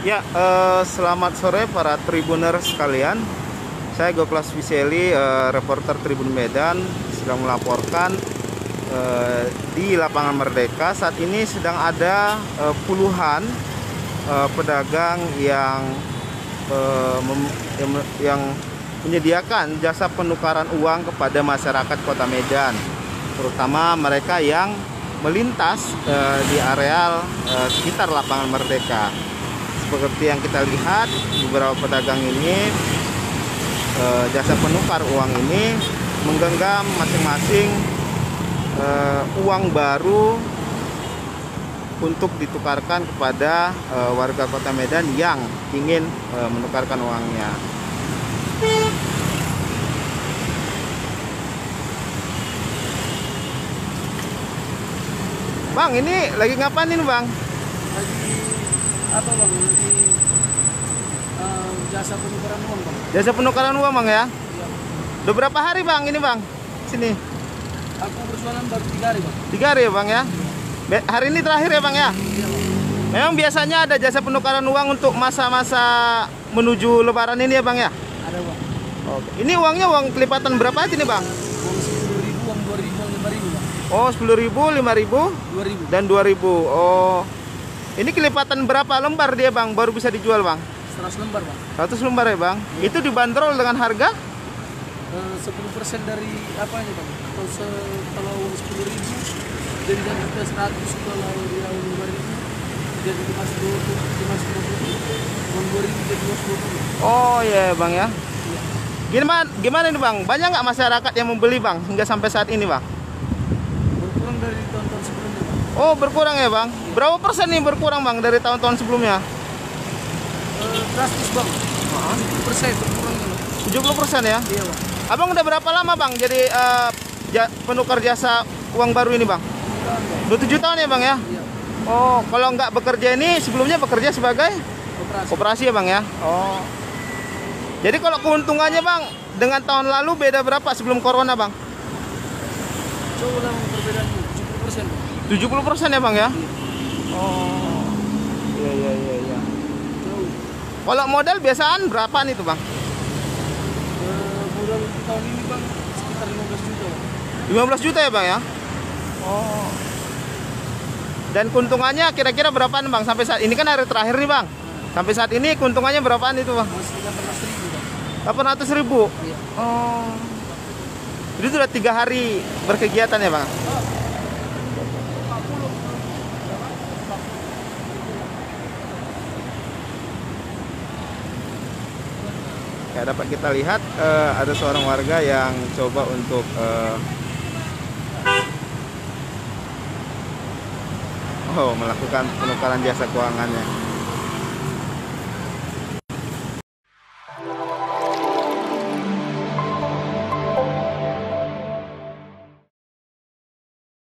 Ya, selamat sore para Tribuner sekalian. Saya Goklas Viseli, reporter Tribun Medan, sedang melaporkan di Lapangan Merdeka. Saat ini sedang ada puluhan pedagang yang menyediakan jasa penukaran uang kepada masyarakat Kota Medan, terutama mereka yang melintas di areal sekitar Lapangan Merdeka. Seperti yang kita lihat, beberapa pedagang ini jasa penukar uang ini menggenggam masing-masing uang baru untuk ditukarkan kepada warga Kota Medan yang ingin menukarkan uangnya. Bang, ini lagi ngapain ini, Bang? Apa bang? Lagi jasa penukaran uang bang. Jasa penukaran uang, Bang, ya? Iya. Udah berapa hari, Bang, ini, Bang? Sini. Aku berjualan baru 3 hari bang. 3 hari ya, Bang, ya? Hari ini terakhir ya, Bang, ya? Iya bang. Memang biasanya ada jasa penukaran uang untuk masa-masa menuju Lebaran ini ya, Bang, ya? Ada bang. Oke. Ini uangnya uang kelipatan berapa aja nih, Bang? Uang 10.000, uang 2.000, uang 5.000 bang. Oh, 10.000, 5.000, 2.000. dan 2.000. Oh. Ini kelipatan berapa lembar dia, Bang? Baru bisa dijual, Bang? 100 lembar bang. 100 lembar ya, Bang? Iya. Itu dibanderol dengan harga? 10% dari apanya bang? Atau kalau uang 10.000 jadi dari kita 100, kalau dia 5.000 jadi masih 20, uang 2.000 jadi 220. Oh iya, Bang, ya. Iya. Gimana nih, Bang? Banyak nggak masyarakat yang membeli, Bang, hingga sampai saat ini, Bang? Berkurang dari tahun-tahun sebelumnya bang. Oh, berkurang ya, Bang? Berapa persen nih berkurang, Bang, dari tahun-tahun sebelumnya? Drastis bang. 70% berkurangnya bang. 70% ya? Iya bang. Abang udah berapa lama, Bang, jadi penukar jasa uang baru ini, Bang? Bukan, bang. Udah 7 tahun ya, Bang, ya? Iya. Oh, kalau nggak bekerja ini sebelumnya bekerja sebagai Operasi. koperasi ya, Bang, ya? Oh. Jadi kalau keuntungannya, Bang, dengan tahun lalu beda berapa sebelum corona, Bang? Coba lah perbedaannya 70% bang. 70% ya, Bang, ya? Iya. Oh. Iya. Jauh. Kalau modal biasaan berapa nih tuh, Bang? Modal untuk tahun ini bang sekitar 15 juta bang. 15 juta ya, Bang, ya? Oh. Dan keuntungannya kira-kira berapaan, Bang, sampai saat ini? Kan hari terakhir nih, Bang. Sampai saat ini keuntungannya berapaan itu, Bang? Masih 18.000 bang. 800.000. Iya. Oh. Jadi sudah 3 hari berkegiatan ya, Bang? Ya, dapat kita lihat ada seorang warga yang coba untuk melakukan penukaran jasa keuangannya.